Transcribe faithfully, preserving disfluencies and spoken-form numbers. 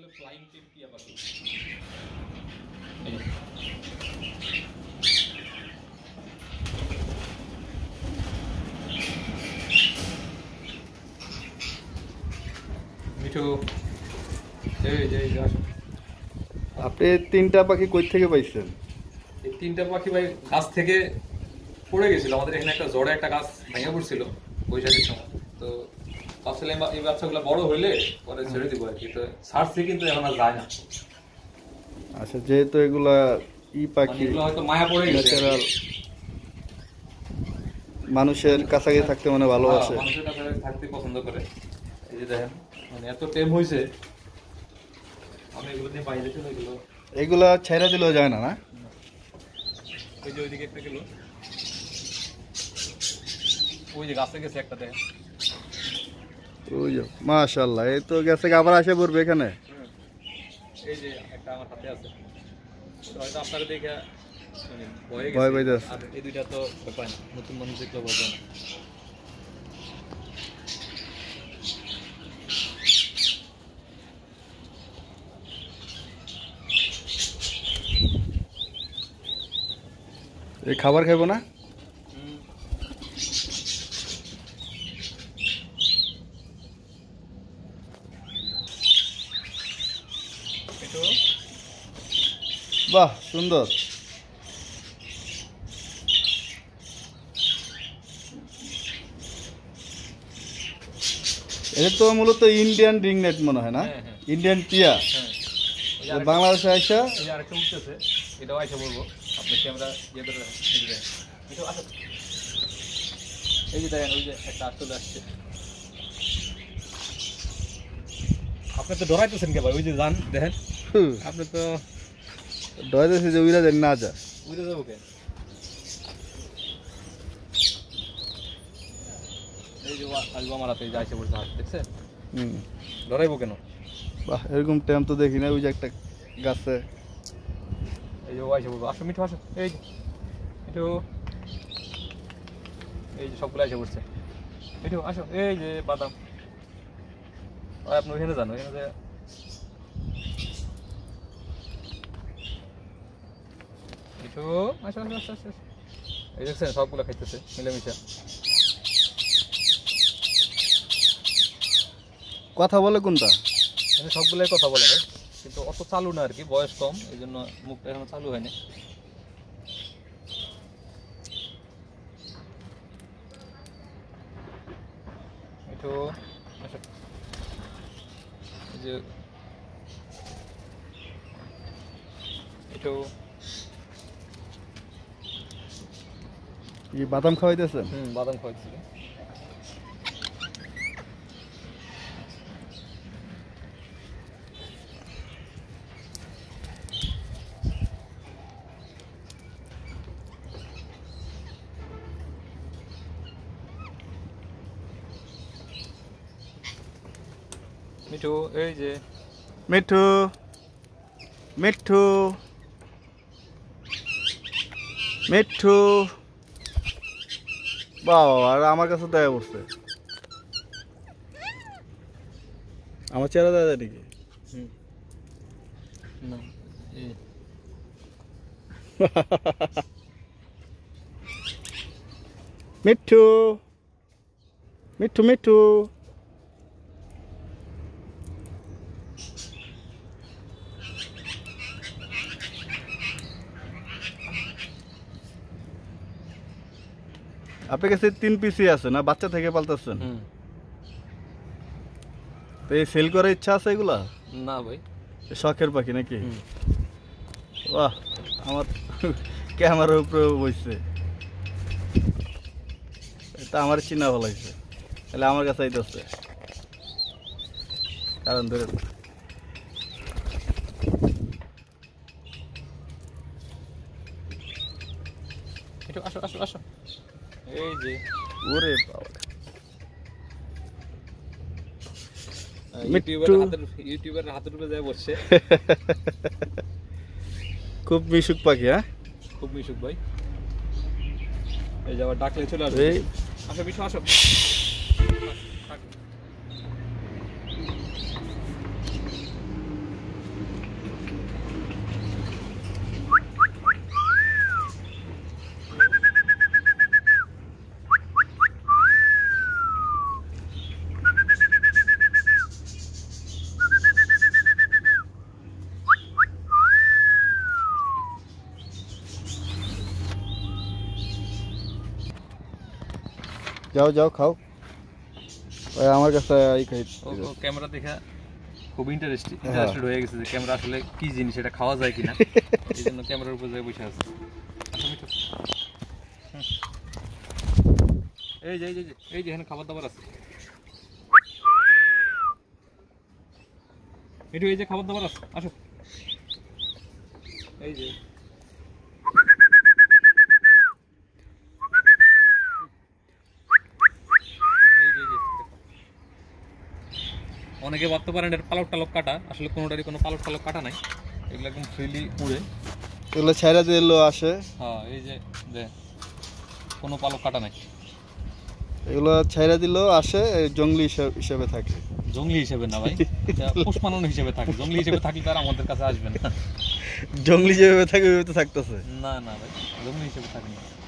Flying টিপ টিয়া পাখি। মিঠু এই যে এই আসো। আপনি তিনটা পাখি কই থেকে পাইছেন? এই তিনটা পাখি ভাই গাছ থেকে পড়ে গেছিল, আমাদের এখানে একটা জোড়া একটা গাছ ভেঙে পড়ছিল বৈশাখের সময়, তো ভাবছিলাম এই বাচ্চাগুলো বড় হইলে পরে ছেড়ে দিব আর কি, তো ছাড়ছি কিন্তু এখন আর যায় না। আচ্ছা, যেহেতু এগুলা ই পাখি এগুলো হয়তো মায়া পড়ে গেছে, ন্যাচারাল মানুষের কাছাকাছি থাকতে মানে ভালোবাসে, মানুষের কাছাকাছি থাকতে পছন্দ করে। এই যে দেখেন মানে এত টেম হয়েছে, আমি এগুলো নিয়ে বাইরে ছিল, এগুলো এগুলা ছেড়ে দিলেও যায় না না? ওই যে ওইদিকে একটা গেল, ওই যে গাছে গেছে একটা দেখেন, ওই যে মাশাআল্লাহ, এই তো গেছে, আবার আসে পড়বে এখানে। এই যে একটা আমার হাতে আছে, হয়তো আপনারা দেখে ভয় ভয় পাইতে আছে। আর এই দুইটা তো ব্যাপার না, নতুন মানুষ দেখলে ভয় পায় না। এই খাবার খাইবো না? বাহ সুন্দর। এটা তো মূলত ইন্ডিয়ান রিংনেক মনে হয় না? ইন্ডিয়ান টিয়া। বাংলাদেশে আইসা আরেকটা উঠতেছে, এটাও আইসা বলবো আপনি ক্যামেরা দিয়ে ধরে এই যে দেখেন, ওই যে একটা চলে আসছে। আপনি তো ডরাইতেছেন কে ভাই? ওই যে যান দেখেন, আপনি তো ডরাইতেছে যে উইরা দেন না যা, উইরা যাবো কেন? এই যে আসবো আমার হাতে যাইছে বলছে, হাত দেখছেন? হুম, ডরাইবো কেন? বাহ, এরকম টাইম তো দেখি না। ওই যে একটা গাছে, এই যে ও আইসা বলবো, আসো মিঠু আসো, এই মিঠু, এই যে সবগুলো আইসা পড়ছে। মিঠু আসো, এই যে বাদাম, আপনি ওইখানে যান, ওইখানে যে মিঠু আসো আসো আসো আসো, এই দেখছেন সবগুলো খাইতেছে মিলেমিশে। কথা বলে কোনটা? সবগুলোই কথা বলে ভাই, কিন্তু অত চালু না আর কি, বয়স কম, এই জন্য মুখটা এখনো চালু হয়নি। মিঠু আসো, এই যে মিঠু, কি বাদাম খাওয়াইতেছেন? হুম বাদাম খাওয়াইছি। মিঠু এই যে মিঠু, মিঠু, মিঠু, বাবা, আর আমার কাছে দয়া পড়ছে, আমার চেহারা দেয় নাকি? হুম না এই মিঠু, মিঠু, মিঠু, আপনার কাছে তিন পিসি আছে না? বাচ্চা থেকে পালতেছেন? তো এই সেল করার ইচ্ছা আছে এগুলা? না ভাই, শখের পাখি নাকি? বাহ, আমার ক্যামেরার উপরে বসছে, এটা আমার চিনা ভালো লাগছে, তাহলে আমার কাছে আইতেছে কারণ ধরে একটু আসো আসো আসো, এই যে ওরে বাবা, ইউটিউবের হাতের ইউটিউবের হাতের উপরে যায় বসছে। খুব মিশুক পাখি, হ্যাঁ খুব মিশুক ভাই, এই যে আবার ডাকলে চলে আসবে। আসো বিশু আসো, যাও যাও খাও ওই আমার কাছে এই খাই ও ও ক্যামেরা দেখা খুব ইন্টারেস্টিং ইন্টারেস্টেড হয়ে গেছে যে ক্যামেরা আসলে কি জিনিস এটা খাওয়া যায় কিনা এই জন্য ক্যামেরার উপর যায় বসে আছে এই যে এই যে এই যে এখানে খাবার দাবার আছে একটু এই যে খাবার দাবার আছে আসো এই যে অনেকে ভাবতে পারেন এর পালক টালক কাটা আসলে কোনোটারই কোনো পালক টালক কাটা নাই এগুলো একদম ফ্রিলি উড়ে এগুলো ছাইরা দিলো আসে হ্যাঁ এই যে যে কোনো পালক কাটা নাই এগুলো ছাইরা দিলেও আসে জঙ্গলি হিসেবে থাকে জঙ্গলি হিসেবে না ভাই এটা পুষ্পানন হিসেবে থাকে জঙ্গলি হিসেবে থাকলে তারা আমাদের কাছে আসবে না জঙ্গলি যেভাবে থাকে ওইভাবে তো থাকতেছে না না ভাই জঙ্গলি হিসেবে থাকে না